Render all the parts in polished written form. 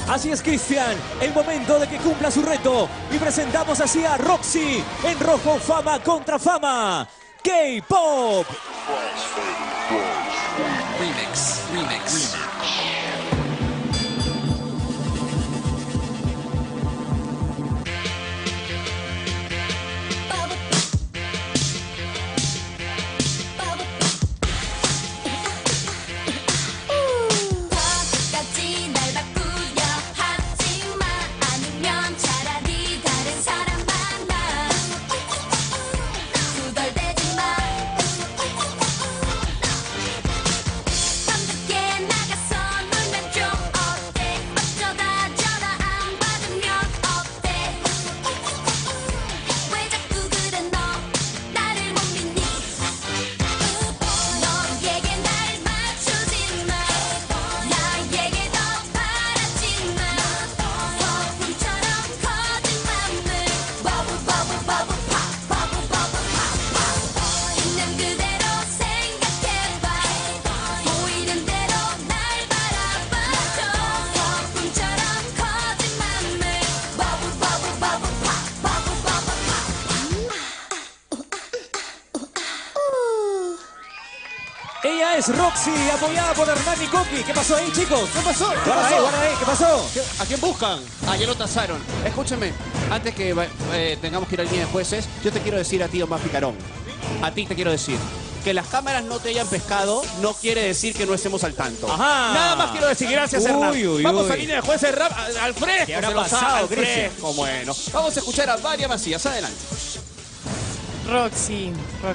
Así es, Cristian, el momento de que cumpla su reto. Y presentamos así a Roxy en rojo, Fama contra Fama. K-Pop. Remix. Ella es Roxy, apoyada por Hernán y Coqui. ¿Qué pasó ahí, chicos? ¿Qué pasó? Guarda ahí, ¿qué pasó? ¿A quién buscan? Ah, ya lo tasaron. Escúchame, antes que tengamos que ir a línea de jueces, yo te quiero decir a ti, Omar Picarón. A ti te quiero decir. Que las cámaras no te hayan pescado no quiere decir que no estemos al tanto. Ajá. Nada más quiero decir. Gracias, Hernán. Vamos a línea de jueces al fresco. ¿Qué habrá se lo pasado, sabe, al Cristian? fresco. Bueno, vamos a escuchar a Varia Macías. Adelante. Roxy.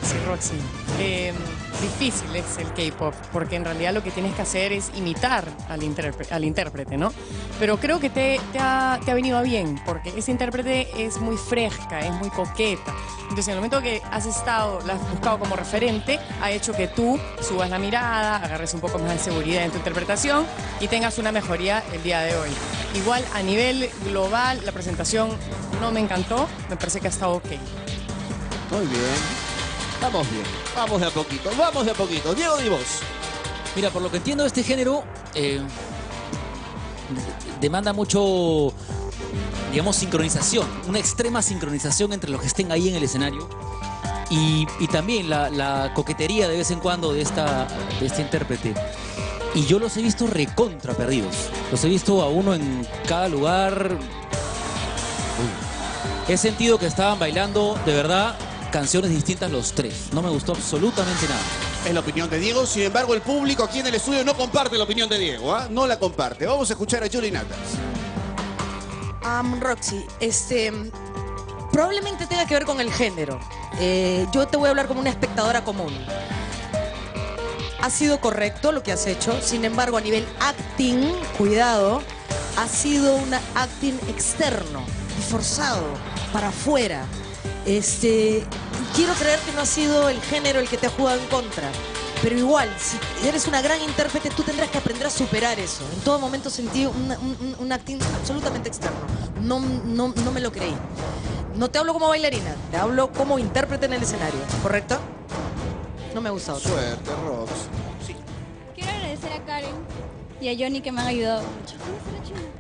Difícil es el K-pop, porque en realidad lo que tienes que hacer es imitar al intérprete, ¿no? Pero creo que te ha venido bien, porque ese intérprete es muy fresca, es muy coqueta. Entonces, en el momento que la has buscado como referente, ha hecho que tú subas la mirada, agarres un poco más de seguridad en tu interpretación y tengas una mejoría el día de hoy. Igual, a nivel global, la presentación no me encantó, me parece que ha estado ok. Muy bien. Vamos bien. Vamos de a poquito. Diego Divos. Mira, por lo que entiendo, este género demanda mucho, digamos, sincronización. Una extrema sincronización entre los que estén ahí en el escenario. Y también la coquetería de vez en cuando de este intérprete. Y yo los he visto recontra perdidos. Los he visto a uno en cada lugar. He sentido que estaban bailando, de verdad, canciones distintas los tres. No me gustó absolutamente nada. Es la opinión de Diego. Sin embargo, el público aquí en el estudio no comparte la opinión de Diego. No la comparte. Vamos a escuchar a Julie Natas. Roxy, probablemente tenga que ver con el género. Yo te voy a hablar como una espectadora común. Ha sido correcto lo que has hecho. Sin embargo, a nivel acting, cuidado, ha sido un acting externo y forzado para afuera. Quiero creer que no ha sido el género el que te ha jugado en contra. Pero igual, si eres una gran intérprete, tú tendrás que aprender a superar eso. En todo momento sentí un acting absolutamente externo. No me lo creí. No te hablo como bailarina, te hablo como intérprete en el escenario, ¿correcto? No me ha gustado. Suerte, Rox. Sí. Quiero agradecer a Karen y a Johnny que me han ayudado mucho.